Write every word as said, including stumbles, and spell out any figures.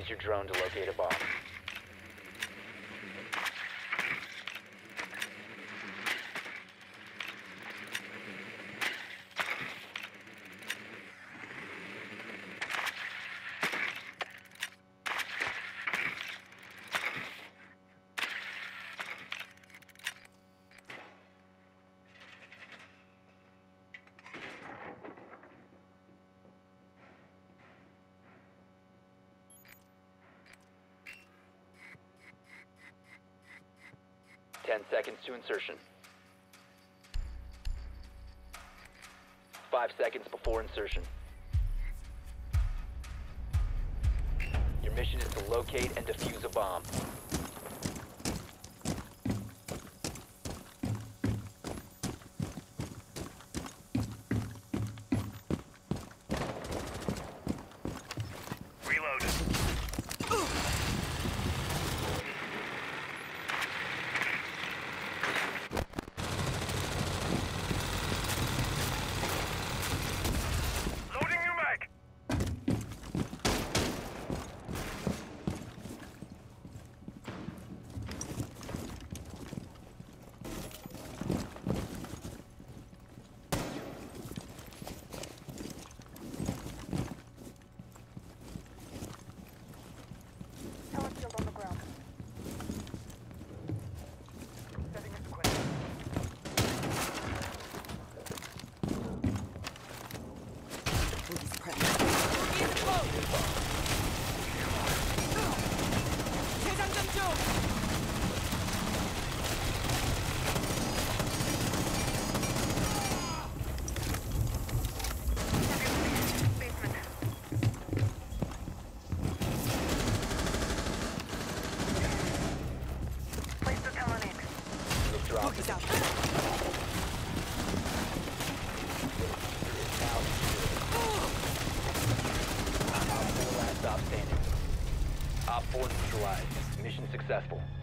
Use your drone to locate a bomb. Ten seconds to insertion. Five seconds before insertion. Your mission is to locate and defuse a bomb. Focus out. Op four last stop standing. Op four neutralized. Mission successful.